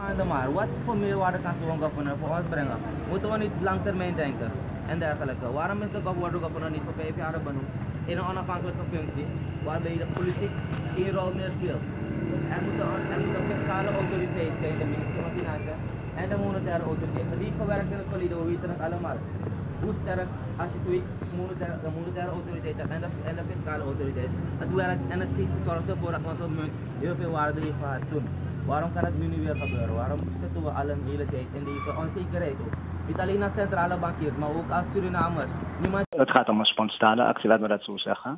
Maar wat voor meerwaarde kan zo'n governor voor ons brengen? Moeten we niet lang termijn denken en dergelijke? Waarom is de governor niet voor 5 jaar benoemd in een onafhankelijke functie waarbij de politiek geen rol meer speelt? Er moet een fiscale autoriteit zijn, de minister van Financiën en de monetaire autoriteit. Die heeft gewerkt in het verleden, we weten het allemaal. Hoe sterk als je twee de monetaire autoriteit hebt en de fiscale autoriteit. Het werkt en het zorgt ervoor dat onze munt heel veel waarde heeft gehad toen. Waarom kan het nu niet weer gebeuren? Waarom zitten we al een hele tijd in deze onzekerheid ook? Niet alleen als centrale bankiers, maar ook als Surinamers. Het gaat om een spontane actie, laat me dat zo zeggen.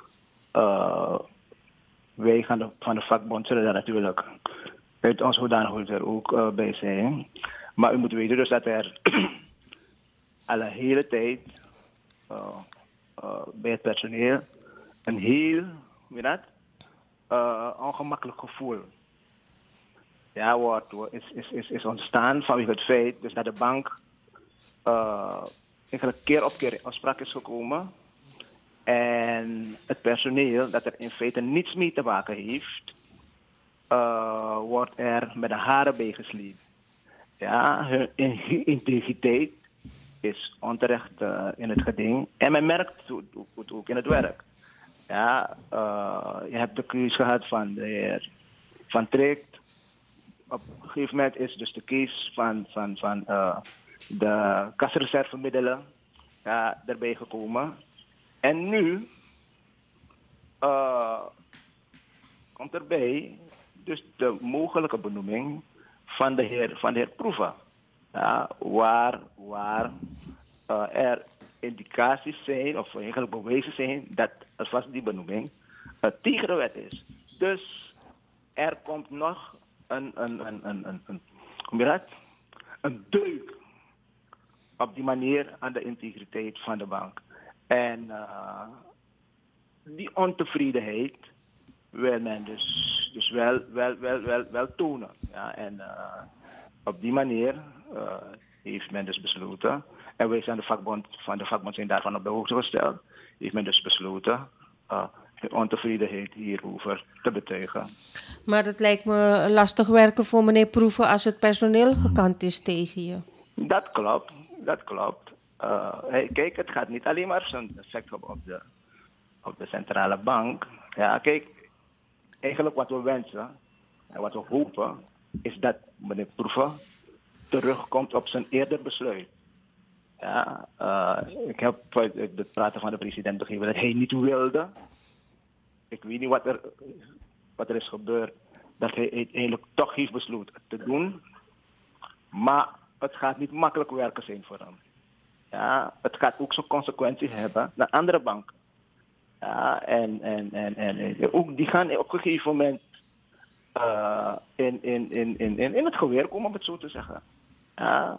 Wij van de vakbond zullen daar natuurlijk uit ons hoedanigheid er ook bij zijn. Maar u moet weten dus dat er al een hele tijd bij het personeel een heel, ongemakkelijk gevoel is ontstaan vanwege het feit dus dat de bank eigenlijk keer op keer in afspraak is gekomen en het personeel dat er in feite niets mee te maken heeft, wordt er met de haren bij gesleept. Ja, hun integriteit is onterecht in het geding en men merkt het ook in het werk. Ja, je hebt de case gehad van de heer Van Tricht. Op een gegeven moment is dus de case van de kasreservemiddelen erbij gekomen. En nu komt erbij dus de mogelijke benoeming van de heer Proeva. Ja, waar er indicaties zijn, of eigenlijk bewijzen zijn, dat alvast die benoeming tegen de wet is. Dus er komt nog een deuk op die manier aan de integriteit van de bank. En die ontevredenheid wil men dus wel tonen. Ja, en op die manier heeft men dus besloten, en wij zijn van de vakbond zijn daarvan op de hoogte gesteld, heeft men dus besloten ontevredenheid hierover te betuigen. Maar het lijkt me lastig werken voor meneer Proeven als het personeel gekant is tegen je. Dat klopt. Kijk, het gaat niet alleen maar zo'n effect op de centrale bank. Ja, kijk, eigenlijk wat we wensen en wat we hopen is dat meneer Proeven terugkomt op zijn eerder besluit. Ja, ik heb het praten van de president begrepen dat hij niet wilde. Ik weet niet wat er is gebeurd, dat hij uiteindelijk toch heeft besloten te doen. Maar het gaat niet makkelijk werken zijn voor hem. Ja, het gaat ook zo'n consequenties hebben naar andere banken. Ja, en ook die gaan op een gegeven moment in het geweer komen, om het zo te zeggen. Ja,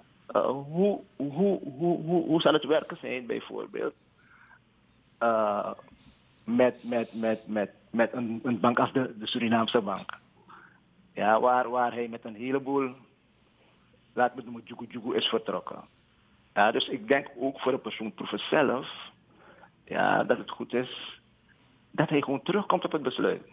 hoe zal het werken zijn bijvoorbeeld met een bank als de Surinaamse bank? Ja, waar hij met een heleboel, laat me noemen, jugu is vertrokken. Ja, dus ik denk ook voor de persoon Proeven zelf, ja, dat het goed is dat hij gewoon terugkomt op het besluit.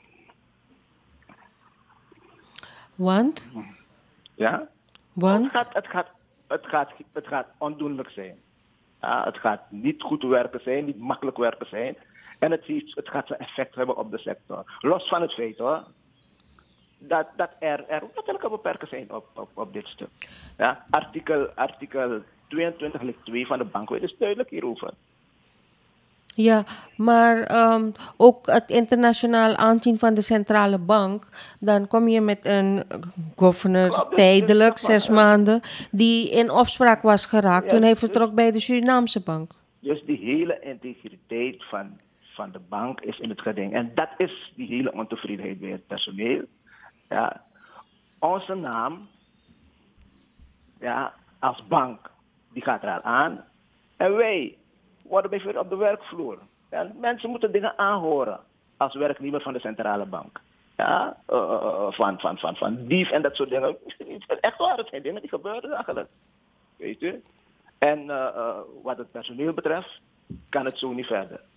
Want? Ja? Want? Het gaat ondoenlijk zijn. Ja, het gaat niet goed werken zijn, niet makkelijk werken zijn. En het gaat zijn effect hebben op de sector. Los van het feit hoor, dat er natuurlijke beperkingen zijn op dit stuk. Ja, artikel 22.2 van de bankwet is duidelijk hierover. Ja, maar ook het internationaal aanzien van de centrale bank, dan kom je met een governor tijdelijk, 6 maanden, die in opspraak was geraakt toen hij vertrok bij de Surinaamse bank. Dus die hele integriteit van de bank is in het geding. En dat is die hele ontevredenheid bij het personeel. Ja, onze naam, ja, als bank, die gaat eraan aan. En wij worden bijvoorbeeld op de werkvloer. Ja, mensen moeten dingen aanhoren als werknemer van de centrale bank. Ja, van dief en dat soort dingen. Echt waar, het zijn dingen die gebeuren eigenlijk. Weet u? En wat het personeel betreft, kan het zo niet verder.